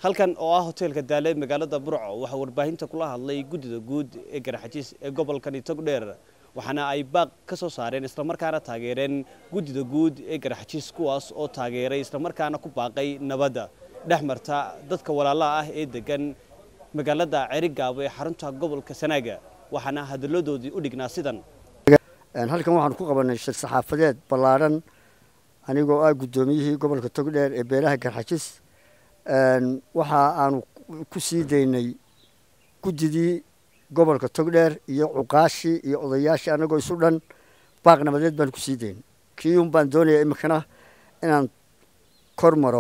halkan oo ah hoteelka Daale magaalada Burco waxa warbaahinta kula hadlay gudida guud ee Garxajis ee gobolka Togdheer waxaana ay baaq ka soo saareen isla markaana taageereen gudida guud ee Garxajis kuwaas oo taageeray isla markaana ku baaqay nabadda dhexmarta dadka walaalaha ah ee degan magaalada Cerigaabo ee xarunta gobolka Sanaaga waxaana hadaladoodii u dhignaa sidan halkan waxaan ku qabanay shir saxaafadeed ballaaran anigoo ah gudoomiyihii gobolka Togdheer ee beelaha Garxajis waxa aanu ku sii deynay gudidii gobolka Togdheer iyo cuqaashi iyo odayaashii anagoo isu dhan baaq nabadeed baan ku sii deyn kiyum baan doonayaa imikana inaan kormaro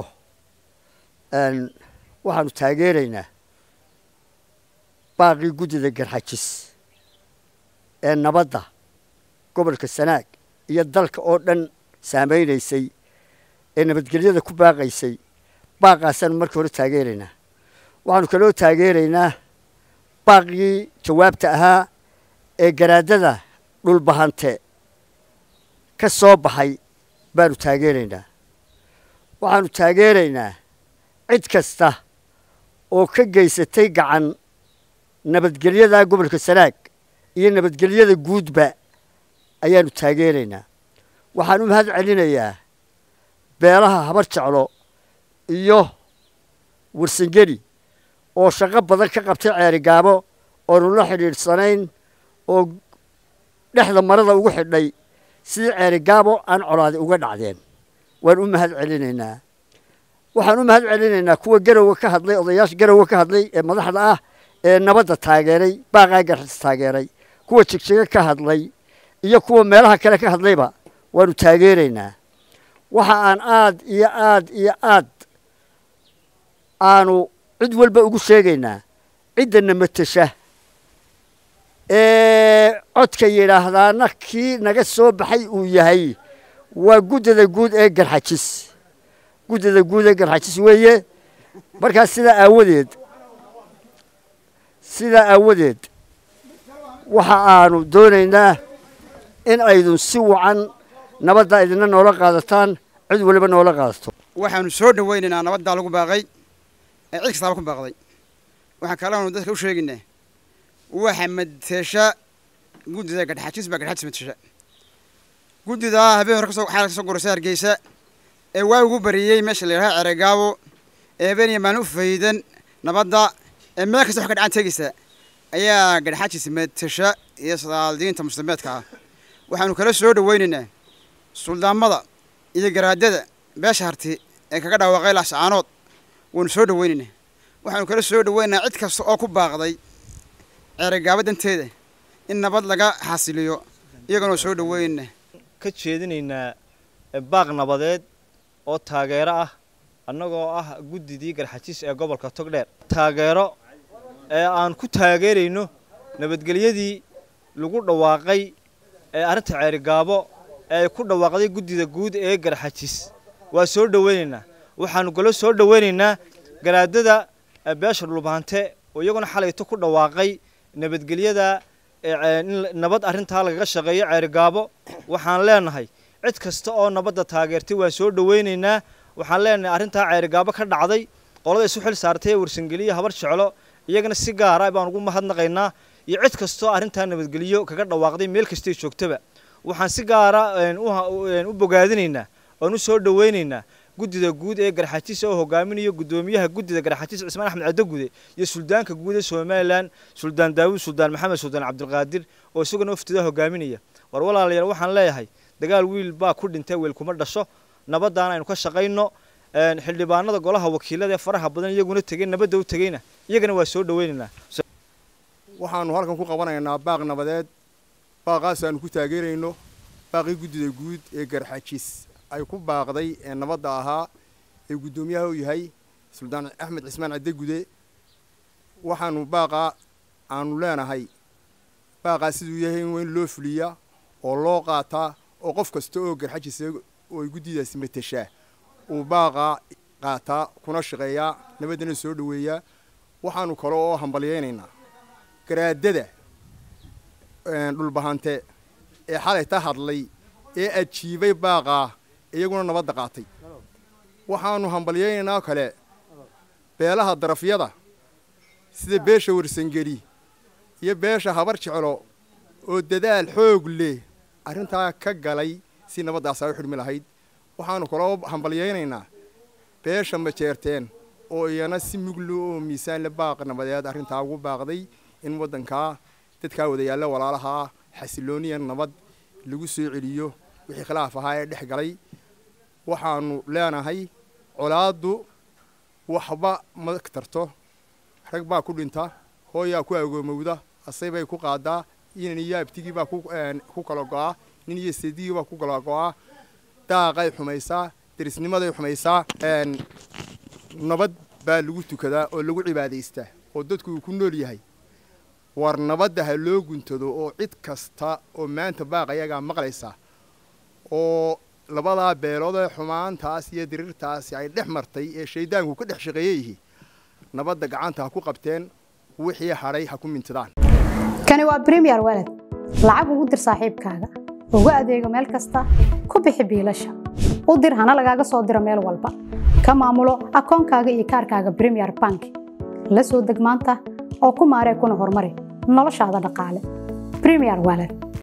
waxaanu taageeraynaa baaqii gudida Garxajis ee nabadda gobolka Sanaag iyo dalka oo dhan saameynaysay ee nabadgelyada ku baaqaysay baaqaasan markii hore taageeraynaa waxaanu kaloo taageeraynaa baaqii jawaabta ahaa ee garaadada dhulbahante ka soo baxay baanu taageeraynaa waxaanu taageeraynaa cid kasta oo ka geysatay gacan nabadgelyada gobolka Sanaag iyo nabadgelyada guudba ayaanu taageeraynaa waxaan u mahad celinayaa beelaha habar jeclo iyo warsangeli oo shaqo badan ka qabtay Cerigaabo oo la xiriirsanayn oo dhexda marada ugu xidhay sidii Cerigaabo aan colaadi uga dhacdeen waan u mahad celinaynaa waxaan u mahad celinaynaa kuwa garowa ka hadlay odayaasha garowa ka hadlay ee madaxda ah ee nabadda taageeray baaqaa Garxajis taageeray kuwa jigjiga ka hadlay iyo kuwa meelaha kale ka hadlayba waanu taageeraynaa waxa aan aad aanu cid walba ugu sheegaynaa cidana matasha ee codka yiraahdaana kii naga soo baxay uu yahay waa gudida guud ee Garxajis gudida guud ee Garxajis weeye marka sida aawadeed waxa aanu doonaynaa in aydu si wacan nabadda idina noola qaadataan cid waliba noola qaadato waxaanu soo dhaweynaynaa nabadda lagu baaqay ee cid kasta ku baaqday waxa kale oo dadka u sheeginaa waxa madasha gudida Garxajis ba Garxajis madasha gudida habeen hore ka soo gorsay Hargeysa ee waa ugu bariyay meesha la yiraahdo Cerigaabo ee bani maan u faydan nabadda ee meel kasta wax ka dhacan tagaysa ayaa Garxajis madasha iyo salaadiinta muslimiinta waxaanu kala soo dhaweynaynaa suldaamada iyo garaadada beesha harti ee kaga dhawaaqay laascaanood waanu soo dhaweynaynaa waxaanu kala soo dhaweynaynaa cid kasta oo ku baaqday Cerigaabo danteeda in nabad laga xasiliyo iyagana soo dhaweynaynaa ka jeedinaynaa baaq nabadeed oo taageero ah annagoo ah gudidii Garxajis ee gobolka Togdheer taageero ee aan ku taageerayno nabadgelyadii lagu dhawaaqay ee arinta Cerigaabo ee ku dhawaaqday gudida guud ee Garxajis waa soo dhaweynaynaa waxaanu galo soo dhaweynaynaa garaadada beesha dhulbahante oo iyaguna xalayto ku dhawaaqay nabadgelyada nabad arinta laga shaqeeyo Cerigaabo waxaan leenahay cid kasta oo nabadda taageertay waa soo dhaweynaynaa waxaan leenahay arinta Cerigaabo ka dhacday qolada isu xil saartay warsangeliya habar jeclo iyagana si gaar ah baan ugu mahadnaqaynaa iyo cid kasta oo arinta nabadgelyo kaga dhawaaqday meel kasta ay joogtaba waxaan si gaar ah u bogaadinaynaa oo u soo dhaweynaynaa gudida guud ee Garxajis oo hogaaminayo gudoomiyaha gudida Garxajis Cismaan Axmed Cadagude iyo suldaanka guud ee Soomaaliland Suldaan Daawud Suldaan Maxamed Suldaan Cabdulqaadir oo isaguna waftida hogaaminaya war walaalayaal waxaan leeyahay dagaal wiil baa ku dhintay wiil kuma dhasho nabadana aynu ka shaqeyno xildhibaanada golaha wakiilada ee faraha badan iyaguna tagay nabadda u tagayna iyagana waa soo dhaweynaynaa waxaanu halkan ku qabanaynaa baaq nabadeed baaqaas aanu ku taageerayno baaqii gudida guud ee Garxajis ay ku baaqday ee nabadda ahaa ee gudoomiyaha uu yahay Suldaan Axmed Cismaan Cadagude waxaanu baaqa aanu leenahay baaqa siduu yahay in loo fuliyaa oo loo qaataa oo qof kasta oo Garxajis oo gudidaas matasha uu baaqa qaataa kuna shaqeeyaa nabadana soo dhaweeyaa waxaanu kale oo hambalyeeynaa garaadada dhulbahante ee xalayta hadlay ee ajiibay baaqa iyaguna nabadda qaatay waxaanu hambalyeeynaa kale beelaha darafyada sida beesha warsangeli iyo beesha habar jeclo oo dadaal xoog leh arrintaa ka galay si nabaddaas ay u xidhmi lahayd waxaanu kaloo hambalyaynaynaa beesha majeerteen oo iyana si muglo oo miisaan la baaq nabadeed arrintaa ugu baaqday in waddankaa dadkaa wadayaalla walaalaha xasilooniya nabad lagu soo celiyo wixii khilaaf ahaa ee dhex galay waxaanu leenahay colaaddu waxba ma tarto rag baa ku dhinta hooyaa ku agoomowda asay bay ku qaadaa inan iyo abtigii baa ku kala go'aa nin iyo seedigii baa ku kala go'aa daaqay xumaysaa derisnimaday xumaysaa nabad baa lagu tukadaa oo lagu cibaadaystaa oo dadku uu ku nool yahay war nabadda ha loo guntado oo cid kasta oo maanta baaqayagaa maqlaysa oo labadaa beelood ee xumaantaas iyo dirirtaasi ay dhex martay ee shaydaanku ka dhex shaqeeyey nabadda gacanta ha ku qabteen wixii hadhay ha ku mintidaan kani waa Premier Wallet lacag ugu dir saaxiibkaaga ugu adeego meel kasta ku bixi biilasha u dir hana lagaaga soo diro meel walba ka maamulo akoonkaaga iyo kaarkaaga Premier Bank la soo deg maanta oo ku maaree kuna horumari noloshaada dhaqaale Premier Wallet